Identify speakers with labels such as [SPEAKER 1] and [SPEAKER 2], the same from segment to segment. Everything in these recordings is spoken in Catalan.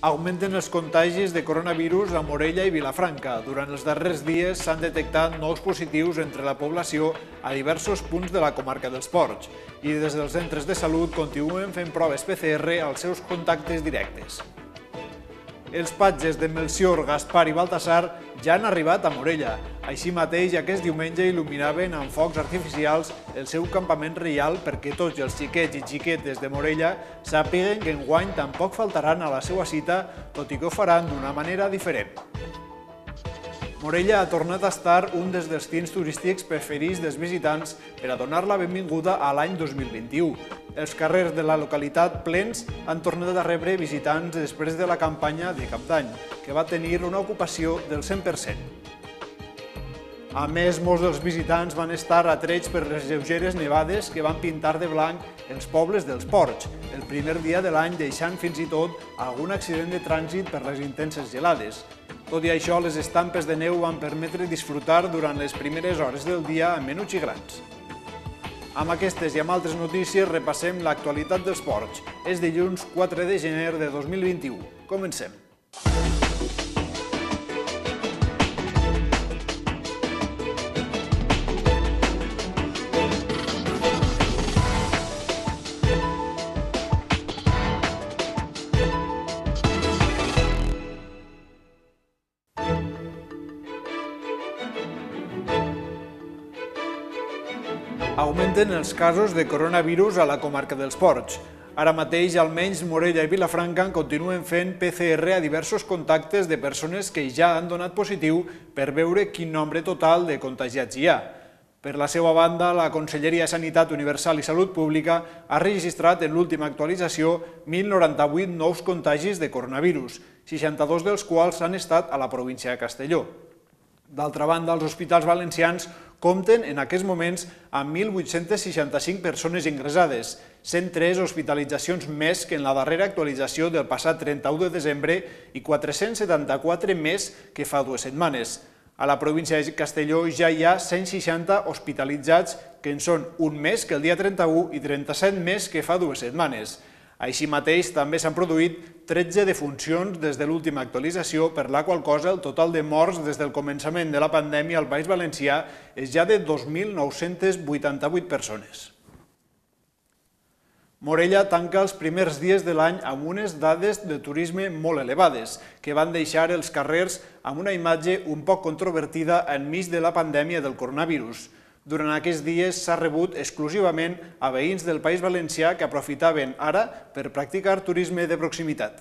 [SPEAKER 1] Augmenten els contagis de coronavirus a Morella i Vilafranca. Durant els darrers dies s'han detectat nous positius entre la població a diversos punts de la comarca dels Ports i des dels centres de salut continuen fent proves PCR als seus contactes directes. Els patges de Melcior, Gaspar i Baltasar ja han arribat a Morella. Així mateix, aquest diumenge il·luminaven amb focs artificials el seu campament reial perquè tots els xiquets i xiquetes de Morella sàpiguen que enguany tampoc faltaran a la seva cita, tot i que ho faran d'una manera diferent. Morella ha tornat a estar un dels destins turístics preferits dels visitants per a donar la benvinguda a l'any 2021. Els carrers de la localitat plens han tornat a rebre visitants després de la campanya de Cap d'Any, que va tenir una ocupació del 100%. A més, molts dels visitants van estar atrets per les lleugeres nevades que van pintar de blanc els pobles dels Ports, el primer dia de l'any deixant fins i tot algun accident de trànsit per les intenses gelades. Tot i això, les estampes de neu van permetre disfrutar durant les primeres hores del dia amb menuts i grans. Amb aquestes i amb altres notícies repassem l'actualitat dels Ports. És dilluns 4 de gener de 2021. Comencem. Augmenten els casos de coronavirus a la comarca dels Ports. Ara mateix, almenys Morella i Vilafranca continuen fent PCR a diversos contactes de persones que ja han donat positiu per veure quin nombre total de contagiats hi ha. Per la seva banda, la Conselleria de Sanitat Universal i Salut Pública ha registrat en l'última actualització 1.098 nous contagis de coronavirus, 62 dels quals han estat a la província de Castelló. D'altra banda, els hospitals valencians compten en aquests moments amb 1.865 persones ingressades, 103 hospitalitzacions més que en la darrera actualització del passat 31 de desembre i 474 més que fa 2 setmanes. A la província de Castelló ja hi ha 160 hospitalitzats, que en són un més que el dia 31 i 37 més que fa 2 setmanes. Així mateix, també s'han produït 13 defuncions des de l'última actualització, per la qual cosa el total de morts des del començament de la pandèmia al País Valencià és ja de 2.988 persones. Morella tanca els primers dies de l'any amb unes dades de turisme molt elevades, que van deixar els carrers amb una imatge un poc controvertida enmig de la pandèmia del coronavirus. Durant aquests dies s'ha rebut exclusivament a veïns del País Valencià que aprofitaven ara per practicar turisme de proximitat.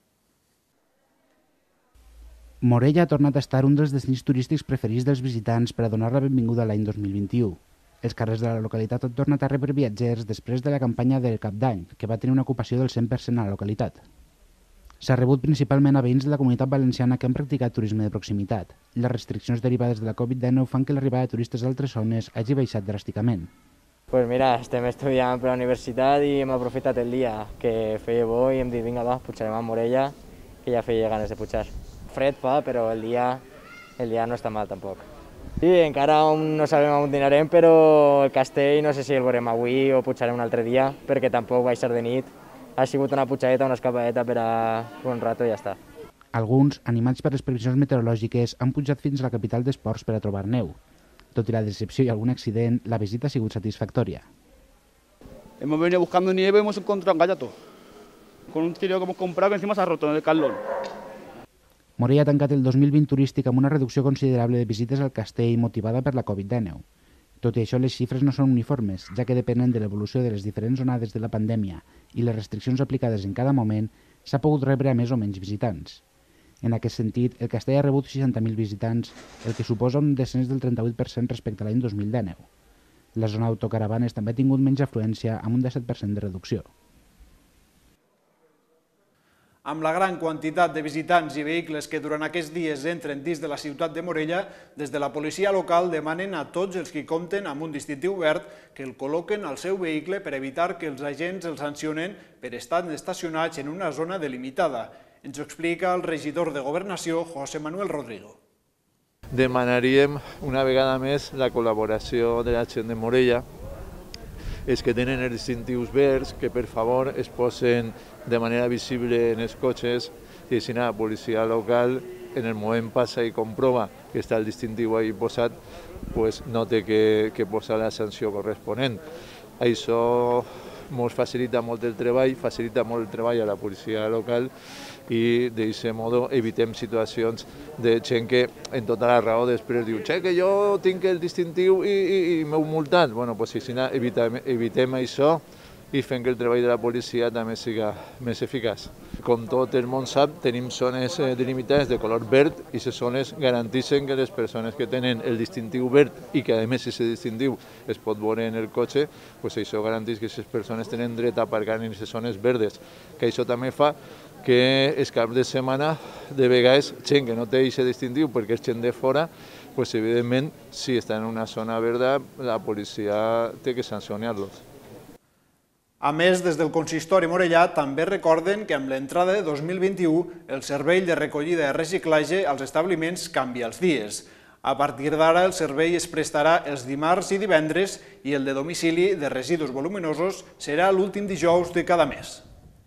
[SPEAKER 2] Morella ha tornat a estar un dels destins turístics preferits dels visitants per a donar la benvinguda a l'any 2021. Els carrers de la localitat han tornat a rebre viatgers després de la campanya del Cap d'Any, que va tenir una ocupació del 100% a la localitat. S'ha rebut principalment a veïns de la comunitat valenciana que han practicat turisme de proximitat. Les restriccions derivades de la Covid-19 fan que l'arribada de turistes d'altres zones hagi baixat dràsticament.
[SPEAKER 3] Pues mira, estem estudiant per la universitat i hem aprofitat el dia que feia bo i hem dit, vinga va, pujarem a Morella, que ja feia ganes de pujar. Fred fa, però el dia no està mal tampoc. Sí, encara no sabem on dinarem, però el castell no sé si el veurem avui o pujarem un altre dia, perquè tampoc va ser de nit. Ha sigut una pujadeta, una escapadeta per a un rato i ja està.
[SPEAKER 2] Alguns, animats per les previsions meteorològiques, han pujat fins a la capital d'esports per a trobar neu. Tot i la decepció i algun accident, la visita ha sigut satisfactòria.
[SPEAKER 4] Hemos venido buscando nieve y hemos encontrado un gallato. Con un tiro que hemos comprado que encima se ha roto en el Carlón.
[SPEAKER 2] Morella ha tancat el 2020 turístic amb una reducció considerable de visites al castell motivada per la Covid-19. Tot i això, les xifres no són uniformes, ja que depenen de l'evolució de les diferents onades de la pandèmia i les restriccions aplicades en cada moment, s'ha pogut rebre a més o menys visitants. En aquest sentit, el castell ha rebut 60.000 visitants, el que suposa un descens del 38% respecte a l'any 2019. La zona d'autocaravanes també ha tingut menys afluència, amb un 17% de reducció.
[SPEAKER 1] Amb la gran quantitat de visitants i vehicles que durant aquests dies entren dins de la ciutat de Morella, des de la policia local demanen a tots els que compten amb un distintiu verd que el col·loquen al seu vehicle per evitar que els agents els sancionen per estar estacionats en una zona delimitada. Ens ho explica el regidor de Governació, José Manuel Rodrigo.
[SPEAKER 5] Demanaríem una vegada més la col·laboració de la gent de Morella, els que tenen els distintius verds, que per favor es posen de manera visible en els cotxes i així la policia local, en el moment passa i comprova que està el distintiu ahí posat, pues no té que posar la sanció corresponent. Això ens facilita molt el treball a la policia local i d'aquest modo evitem situacions de gent que en tota la raó després diu que jo tinc el distintiu i m'heu multat. Bueno, doncs així evitem això i fem que el treball de la policia també siga més eficaç. Com tot el món sap, tenim zones delimitades de color verd i les zones garanteixen que les persones que tenen el distintiu verd i que a més aquest distintiu es pot veure en el cotxe, doncs això garanteix que aquestes persones tenen dret a aparcar en aquestes zones verdes, que això també fa que els caps de setmana, de vegades, gent que no té aquest distintiu perquè és gent de fora, doncs evidentment, si està en una zona verda, la policia té que sancionar-los.
[SPEAKER 1] A més, des del consistori morellà també recorden que amb l'entrada de 2021 el servei de recollida i reciclatge als establiments canvia els dies. A partir d'ara el servei es prestarà els dimarts i divendres i el de domicili de residus voluminosos serà l'últim dijous de cada mes.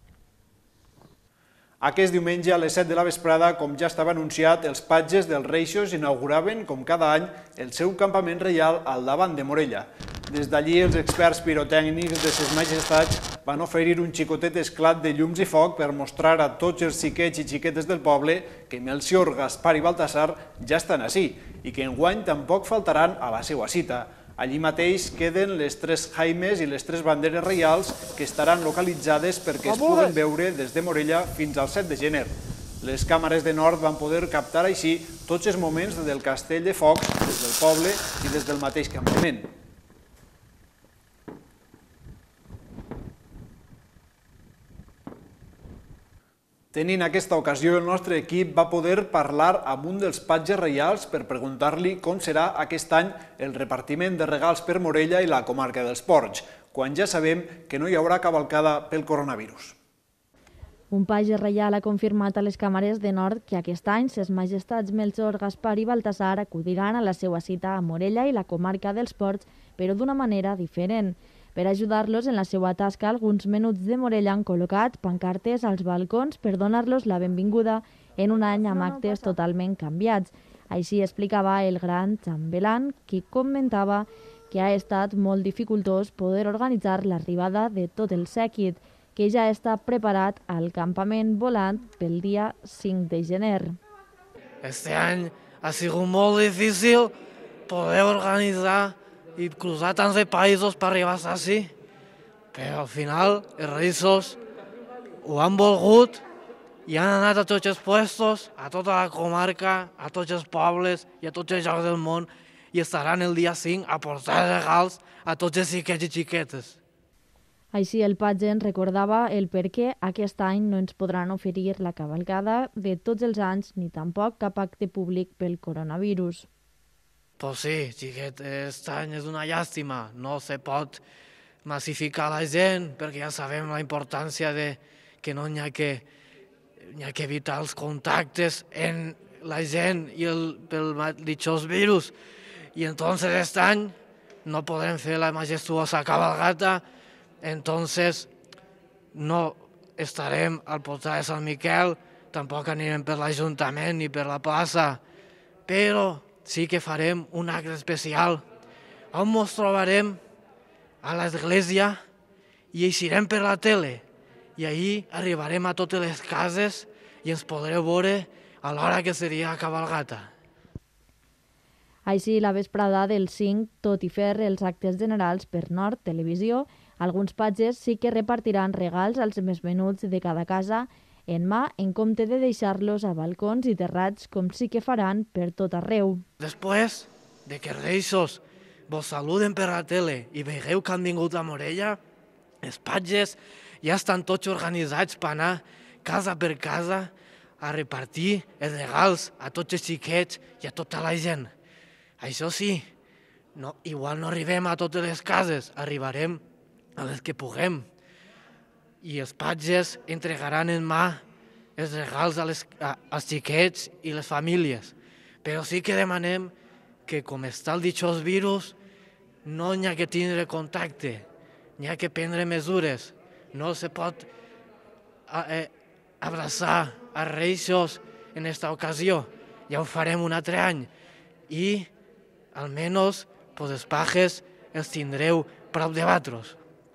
[SPEAKER 1] Aquest diumenge a les 7 de la vesprada, com ja estava anunciat, els patges dels Reixos inauguraven, com cada any, el seu campament reial al davant de Morella. Des d'allí, els experts pirotècnics de ses majestats van oferir un xicotet esclat de llums i foc per mostrar a tots els xiquets i xiquetes del poble que Melcior, Gaspar i Baltasar ja estan ací i que enguany tampoc faltaran a la seva cita. Allí mateix queden les 3 jaimes i les 3 banderes reials que estaran localitzades perquè es puguen veure des de Morella fins al 7 de gener. Les càmeres de Nord van poder captar així tots els moments del castell de focs des del poble i des del mateix campament. Tenint aquesta ocasió, el nostre equip va poder parlar amb un dels patges reials per preguntar-li com serà aquest any el repartiment de regals per Morella i la comarca dels Ports, quan ja sabem que no hi haurà cavalcada pel coronavirus.
[SPEAKER 6] Un patge reial ha confirmat a les càmeres de Nord que aquest any ses majestats Melcior, Gaspar i Baltasar acudiran a la seva cita a Morella i la comarca dels Ports, però d'una manera diferent. Per ajudar-los en la seva tasca, alguns menuts de Morella han col·locat pancartes als balcons per donar-los la benvinguda en un any amb actes totalment canviats. Així explicava el gran xambelan, qui comentava que ha estat molt dificultós poder organitzar l'arribada de tot el sèquit, que ja està preparat al campament volant pel dia 5 de gener.
[SPEAKER 7] Este any ha sigut molt difícil poder organitzar i cruzar tants de països per arribar així, però al final els Reixos ho han volgut i han anat a tots els puestos, a tota la comarca, a tots els pobles i a tots els llocs del món i estaran el dia 5 a portar regals a tots els xiquets i xiquetes.
[SPEAKER 6] Així el patge ens recordava el per què aquest any no ens podran oferir la cavalcada de tots els anys ni tampoc cap acte públic pel coronavirus.
[SPEAKER 7] Pues sí, xiquet, aquest any és una llàstima, no se pot massificar la gent perquè ja sabem la importància de que no n'hi ha que evitar els contactes en la gent i pel ditxós virus. I entonces aquest any no podrem fer la majestuosa cabalgata, entonces no estarem al portal de Sant Miquel, tampoc anirem per l'Ajuntament ni per la plaça, però sí que farem un acte especial on ens trobarem a l'església i eixirem per la tele i ahir arribarem a totes les cases i ens podreu veure a l'hora que seria la cabalgata.
[SPEAKER 6] Així, la vesprada del 5, tot i fer els actes generals per Nord Televisió, alguns patges sí que repartiran regals als més menuts de cada casa en mà, en compte de deixar-los a balcons i terrats, com sí que faran per tot arreu.
[SPEAKER 7] Després de que els Reixos vos saluden per la tele i veigueu que han vingut a Morella, els patges ja estan tots organitzats per anar casa per casa a repartir els regals a tots els xiquets i a tota la gent. Això sí, igual no arribem a totes les cases, arribarem a les que puguem. I els patges entregaran en mà els regals als xiquets i les famílies. Però sí que demanem que, com està el ditxós virus, no n'hi ha que tindre contacte, n'hi ha que prendre mesures. No se pot abraçar a Reixos en esta ocasió. Ja ho farem un altre any. I, almenys, els pajes els tindreu prop de vosaltres.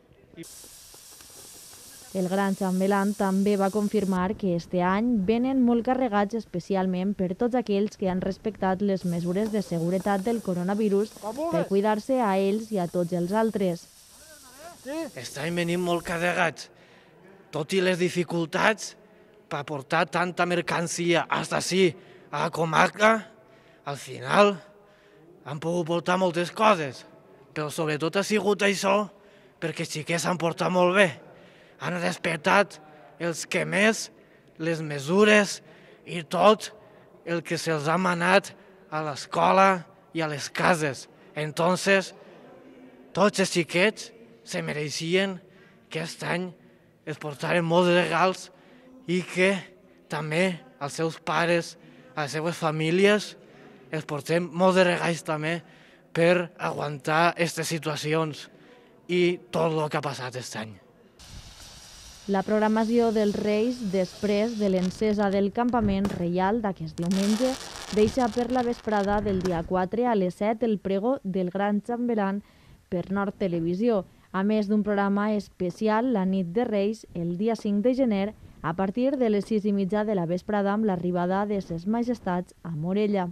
[SPEAKER 6] El Gran Xambelán també va confirmar que este any venen molt carregats especialment per tots aquells que han respectat les mesures de seguretat del coronavirus per cuidar-se a ells i a tots els altres.
[SPEAKER 7] Este any venim molt carregats. Tot i les dificultats, per portar tanta mercancia fins ací, a la comarca, al final han pogut portar moltes coses, però sobretot ha sigut això perquè els xiquets s'han portat molt bé. Han respectat els que més, les mesures i tot el que se'ls ha manat a l'escola i a les cases. Entonces, tots els xiquets se mereixien que aquest any es portaren molts regals i que també als seus pares, a les seves famílies, els portem molts de regals també per aguantar aquestes situacions i tot el que ha passat aquest any.
[SPEAKER 6] La programació dels Reis, després de l'encesa del campament reial d'aquest diumenge, deixa per la vesprada del dia 4 a les 7 el pregó del Gran Xambelán per Nord Televisió, a més d'un programa especial la nit de Reis el dia 5 de gener a partir de les 6:30 de la vesprada amb l'arribada de ses majestats a Morella.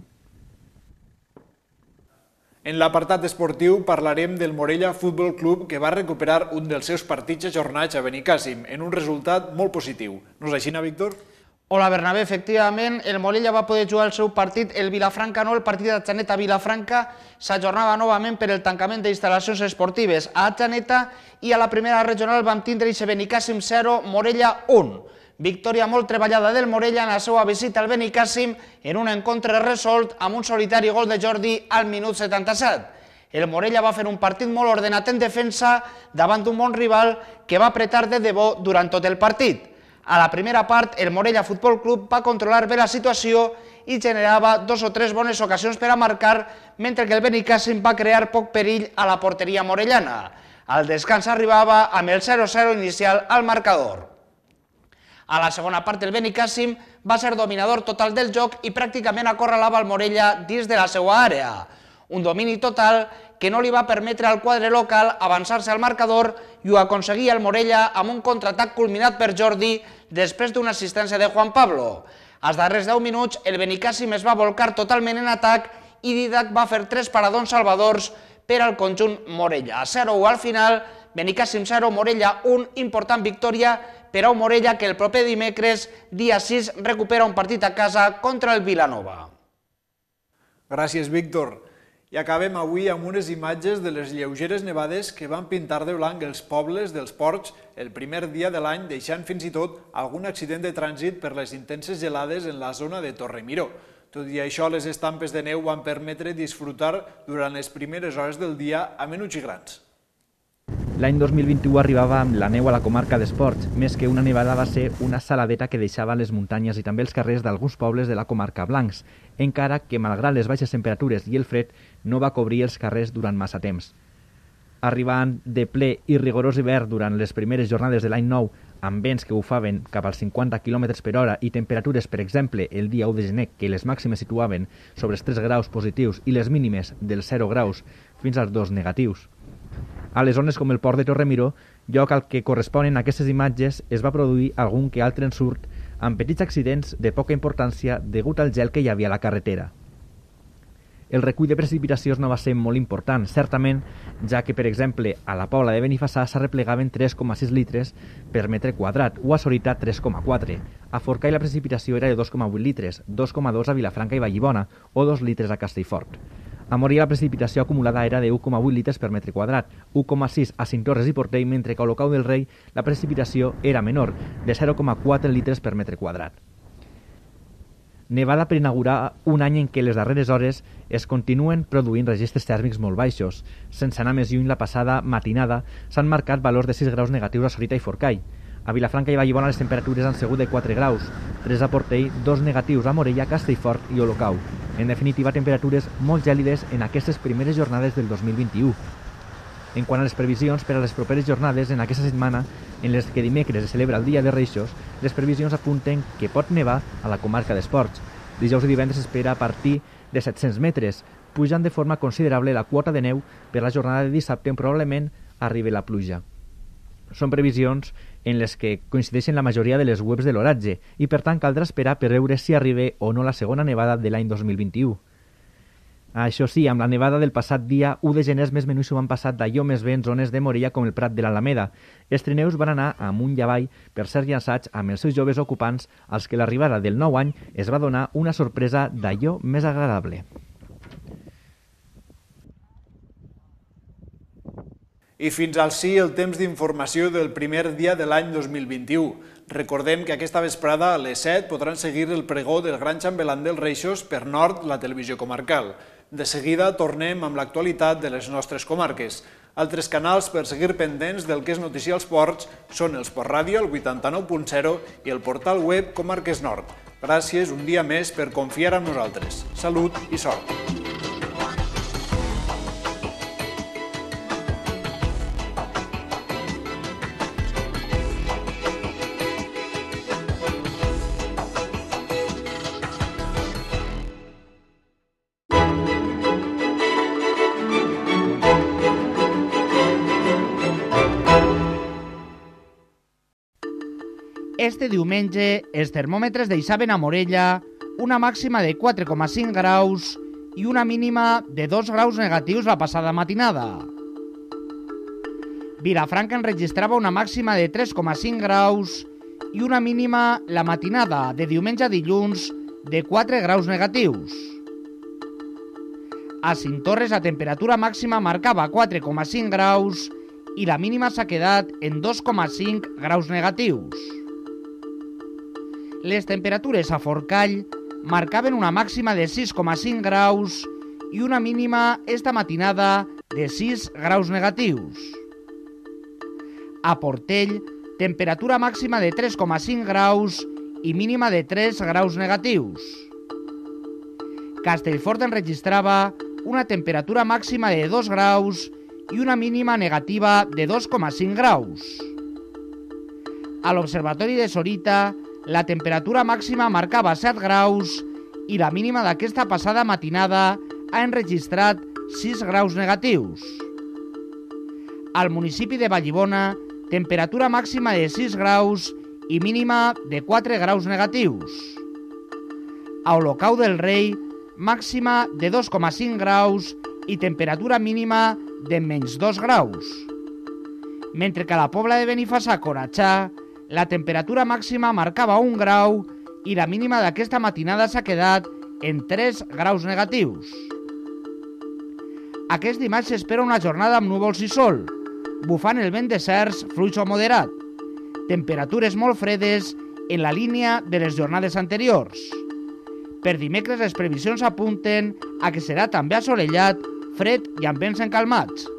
[SPEAKER 1] En l'apartat esportiu parlarem del Morella Futbol Club, que va recuperar un dels seus partits ajornats a Benicàssim en un resultat molt positiu. No és així, Víctor?
[SPEAKER 8] Hola, Bernabé. Efectivament, el Morella va poder jugar el seu partit, el Vilafranca no, el partit d'Atxaneta Vilafranca s'ajornava novament per el tancament d'instal·lacions esportives a Atxaneta i a la primera regional vam tindre i Benicàssim 0, Morella 1. Victòria molt treballada del Morella en la seva visita al Benicàssim en un encontre resolt amb un solitari gol de Jordi al minut 77. El Morella va fer un partit molt ordenat en defensa davant d'un bon rival que va apretar de debò durant tot el partit. A la primera part, el Morella Futbol Club va controlar bé la situació i generava 2 o 3 bones ocasions per a marcar, mentre que el Benicàssim va crear poc perill a la porteria morellana. Al descans arribava amb el 0-0 inicial al marcador. A la segona part, el Benicàssim va ser dominador total del joc i pràcticament acorralava el Morella dins de la seva àrea. Un domini total que no li va permetre al quadre local avançar-se al marcador i ho aconseguia el Morella amb un contraatac culminat per Jordi després d'una assistència de Juan Pablo. Als darrers 10 minuts, el Benicàssim es va volcar totalment en atac i Didac va fer 3 paradons salvadors per al conjunt Morella. 0-1 al final, Benicàssim 0, Morella 1, important victòria per a un Morella que el proper dimecres, dia 6, recupera un partit a casa contra el Vilanova.
[SPEAKER 1] Gràcies, Víctor. I acabem avui amb unes imatges de les lleugeres nevades que van pintar de blanc els pobles dels Ports el primer dia de l'any, deixant fins i tot algun accident de trànsit per les intenses gelades en la zona de Torremiró. Tot i això, les estampes de neu van permetre disfrutar durant les primeres hores del dia a menuts i grans.
[SPEAKER 9] L'any 2021 arribava amb la neu a la comarca d'Esports, més que una nevada va ser una saladeta que deixava les muntanyes i també els carrers d'alguns pobles de la comarca blancs, encara que, malgrat les baixes temperatures i el fred, no va cobrir els carrers durant massa temps. Arribant de ple i rigorós hivern durant les primeres jornades de l'any nou, amb vents que bufaven cap als 50 km per hora i temperatures, per exemple, el dia 1 de gener, que les màximes situaven sobre els 3 graus positius i les mínimes dels 0 graus fins als 2 negatius. A les zones com el port de Torremiró, lloc al que corresponen aquestes imatges, es va produir algun que altre ensurt amb petits accidents de poca importància degut al gel que hi havia a la carretera. El recull de precipitacions no va ser molt important, certament, ja que, per exemple, a la Pobla de Benifassà s'arreplegaven 3,6 litres per metre quadrat, o a Sorita 3,4. A Forcall la precipitació era de 2,8 litres, 2,2 a Vilafranca i Vallibona, o 2 litres a Castellfort. A Moria la precipitació acumulada era de 1,8 litres per metre quadrat, 1,6 a Cinctorres i Portell, mentre que a Olocau del Rei la precipitació era menor, de 0,4 litres per metre quadrat. Nevada per inaugurar un any en què les darreres hores es continuen produint registres tèrmics molt baixos. Sense anar més lluny, la passada matinada s'han marcat valors de 6 graus negatius a Sorita i Forcall. A Vilafranca i Vallibona les temperatures han sigut de 4 graus, 3 a Portell, 2 negatius a Morella, Castellfort i Olocau. En definitiva, temperatures molt gèlides en aquestes primeres jornades del 2021. En quant a les previsions per a les properes jornades, en aquesta setmana, en les que dimecres es celebra el Dia de Reixos, les previsions apunten que pot nevar a la comarca d'Esports. Dijous i divendres s'espera a partir de 700 metres, pujant de forma considerable la quota de neu per la jornada de dissabte on probablement arribi la pluja. Són previsions en les que coincideixen la majoria de les webs de l'oratge i per tant caldrà esperar per veure si arriba o no la segona nevada de l'any 2021. Això sí, amb la nevada del passat dia 1 de gener, més menús s'ho van passat d'allò més bé en zones de Morella com el Prat de l'Alameda. Els trineus van anar amunt i avall per ser llançats amb els seus joves ocupants als que l'arribada del nou any es va donar una sorpresa d'allò més agradable.
[SPEAKER 1] I fins al sí el temps d'informació del primer dia de l'any 2021. Recordem que aquesta vesprada a les 7 podran seguir el pregó del Gran Xambelan dels Reixos per Nord, la televisió comarcal. De seguida tornem amb l'actualitat de les nostres comarques. Altres canals per seguir pendents del que és notícia als ports són el Sport Ràdio, el 89.0 i el portal web Comarques Nord. Gràcies un dia més per confiar en nosaltres. Salut i sort!
[SPEAKER 8] Este diumenge, els termòmetres deixaven a Morella una màxima de 4,5 graus i una mínima de 2 graus negatius la passada matinada. Vilafranca enregistrava una màxima de 3,5 graus i una mínima la matinada de diumenge a dilluns de 4 graus negatius. A Cinctorres la temperatura màxima marcava 4,5 graus i la mínima s'ha quedat en 2,5 graus negatius. Les temperatures a Forcall marcaven una màxima de 6,5 graus i una mínima esta matinada de 6 graus negatius. A Portell, temperatura màxima de 3,5 graus i mínima de 3 graus negatius. Castellfort enregistrava una temperatura màxima de 2 graus i una mínima negativa de 2,5 graus. A l'Observatori de Sorita, la temperatura màxima marcava 7 graus i la mínima d'aquesta passada matinada ha enregistrat 6 graus negatius. Al municipi de Vallibona, temperatura màxima de 6 graus i mínima de 4 graus negatius. A Olocau del Rei, màxima de 2,5 graus i temperatura mínima de menys 2 graus. Mentre que a la Pobla de Benifassà, Coratxà, la temperatura màxima marcava 1 grau i la mínima d'aquesta matinada s'ha quedat en 3 graus negatius. Aquest dimarts s'espera una jornada amb núvols i sol, bufant el vent de cerç fluix o moderat. Temperatures molt fredes en la línia de les jornades anteriors. Per dimecres les previsions apunten a que serà també assolellat, fred i amb vents encalmats.